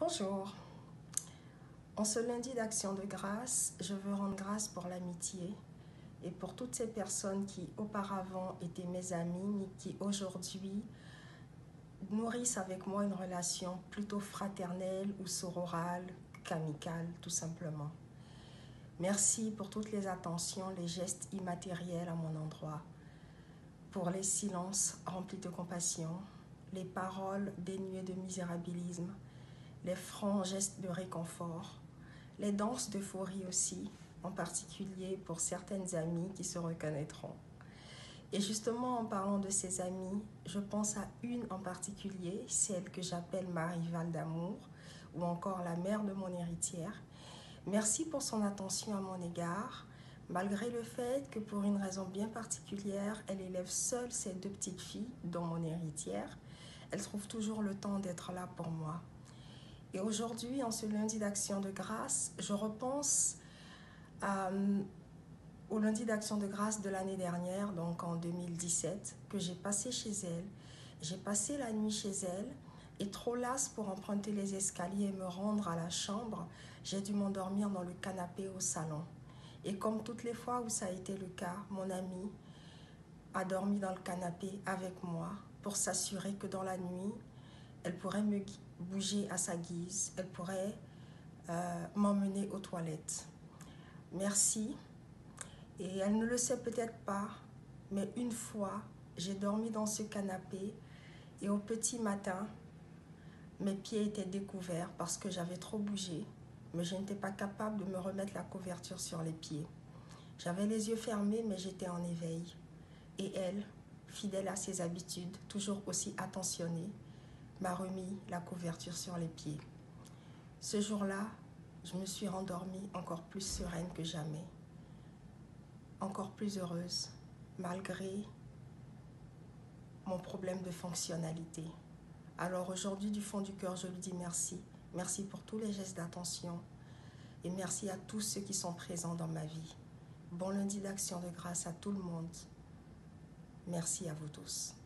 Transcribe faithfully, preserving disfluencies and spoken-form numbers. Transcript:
Bonjour. En ce lundi d'action de grâce, je veux rendre grâce pour l'amitié et pour toutes ces personnes qui auparavant étaient mes amis, mais qui aujourd'hui nourrissent avec moi une relation plutôt fraternelle ou sororale qu'amicale, tout simplement. Merci pour toutes les attentions, les gestes immatériels à mon endroit, pour les silences remplis de compassion, les paroles dénuées de misérabilisme, les francs gestes de réconfort, les danses d'euphorie aussi, en particulier pour certaines amies qui se reconnaîtront. Et justement, en parlant de ces amies, je pense à une en particulier, celle que j'appelle ma rivale d'amour, ou encore la mère de mon héritière. Merci pour son attention à mon égard, malgré le fait que pour une raison bien particulière, elle élève seule ses deux petites filles, dont mon héritière. Elle trouve toujours le temps d'être là pour moi. Et aujourd'hui, en ce lundi d'action de grâce, je repense à, au lundi d'action de grâce de l'année dernière, donc en deux mille dix-sept, que j'ai passé chez elle. J'ai passé la nuit chez elle et trop lasse pour emprunter les escaliers et me rendre à la chambre, j'ai dû m'endormir dans le canapé au salon. Et comme toutes les fois où ça a été le cas, mon amie a dormi dans le canapé avec moi pour s'assurer que dans la nuit, elle pourrait me bouger à sa guise, elle pourrait euh, m'emmener aux toilettes. Merci. Et elle ne le sait peut-être pas, mais une fois, j'ai dormi dans ce canapé et au petit matin, mes pieds étaient découverts parce que j'avais trop bougé, mais je n'étais pas capable de me remettre la couverture sur les pieds. J'avais les yeux fermés, mais j'étais en éveil. Et elle, fidèle à ses habitudes, toujours aussi attentionnée, m'a remis la couverture sur les pieds. Ce jour-là, je me suis rendormie encore plus sereine que jamais, encore plus heureuse, malgré mon problème de fonctionnalité. Alors aujourd'hui, du fond du cœur, je lui dis merci. Merci pour tous les gestes d'attention et merci à tous ceux qui sont présents dans ma vie. Bon lundi d'action de grâce à tout le monde. Merci à vous tous.